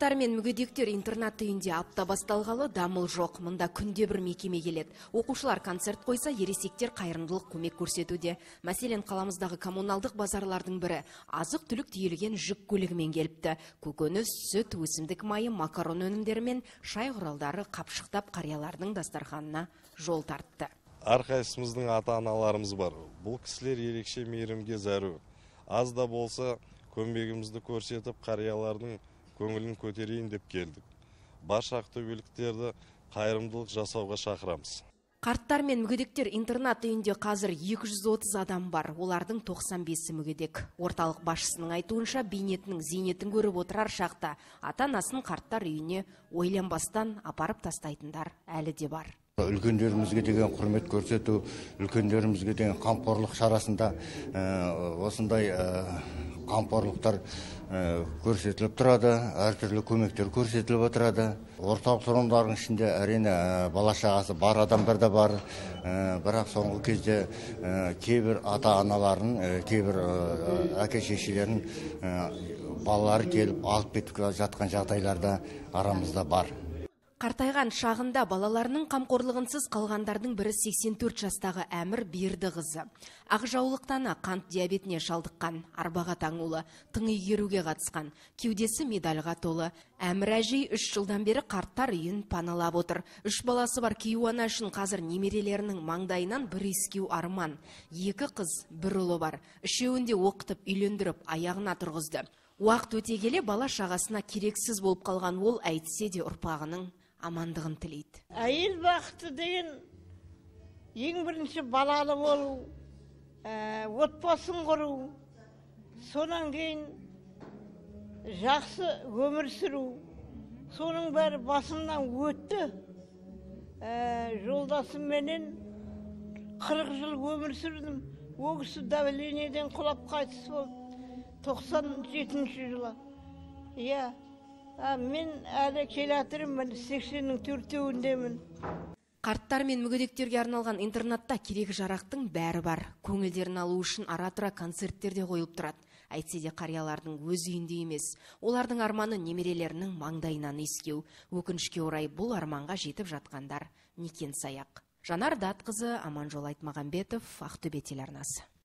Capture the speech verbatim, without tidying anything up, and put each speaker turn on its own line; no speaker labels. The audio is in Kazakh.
Қарттар мен мүгедектер интернат үйінде апта басталғалы дамыл жоқ. Мұнда күнде бір мекеме келеді. Оқушылар концерт қойса, ересектер қайырымдылық көмек көрсетуде. Мәселен, қаламыздағы коммуналдық базарлардың бірі азық түлік тиелген жүк көлігімен келіпті. Көкөніс, сүт, өсімдік майы, макарон өнімдері мен шай құралдары қапшықтап қариялардың дастарханына жол тартты.
Әрқайсымыздың ата-аналарымыз бар. Бұл кісілер ерекше мейірімге зәру. Аз да болса көмегімізді көрсетіп, қариялардың көңілін көтерейін деп келдік. Барша ақтөбеліктерді қайырымдылық жасауға шақырамыз.
Қарттар мен мүгедектер интернат үйінде қазір екі жүз отыз адам бар. Олардың тоқсан бесі мүгедек. Орталық басшысының айтуынша, бейнетінің зейнетін көріп отырар шақта ата-анасын қарттар үйіне ойланбастан апарып тастайтындар әлі де бар.
Үлкендерімізге деген құрмет көрсету, үлкендерімізге деген қамқорлық шарасында осындай қамқорлықтар көрсетіліп тұрады, әртүрлі көмектер көрсетіліп отырады. Орталық тұрғындардың ішінде әрине бала шағасы бар адамдар да бар, бірақ соңғы кезде кейбір ата-аналарын, кейбір әке-шешелерін балалары келіп алып кетіп жатқан жағдайларда арамызда бар.
Қартайған шағында балаларының қамқорлығынсыз қалғандардың бірі сексен төрт жастағы Әмір Бердіқызы. Ақжаулықтан қант диабетіне шалдыққан, арбаға таңулы, тың игеруге қатысқан, кеудесі медальға толы. Әмір әжей үш жылдан бері қарттар үйін паналап отыр. Үш баласы бар кейуана үшін қазір немерелерінің маңдайынан бір иіскеу арман. Екі қыз, бір ұлы бар. Үшеуінде оқытып, үйлендіріп, аяғына тұрғызды. Уақыт өте келе бала шағасына керексіз болып қалған ол әйтсе де ұрпағының амандығын тілейді.
Әйел бақыты деген ең бірінші балалы болу, отбасын құру, сонан кейін жақсы өмір сүру. Соның бәрі басымнан өтті. Жолдасымменен қырық жыл өмір сүрдім. Ол кісі давлениеден құлап қайтыс болды. тоқсан жетінші жылы. Иә, мен әлі келатырмын, сексеннің төртеуіндемін.
Қарттар мен мүгедектерге арналған интернатта керек жарақтың бәрі бар. Көңілдерін алу үшін ара-тұра концерттерде қойылып тұрады. Әйтсе де қариялардың өз үйінде емес. Олардың арманы немерелерінің маңдайынан иіскеу. Өкінішке орай бұл арманға жетіп жатқандар некен саяқ. Жанар Датқызы, Аманжол Айтмағамбетов, Ақтөбе телеарнасы.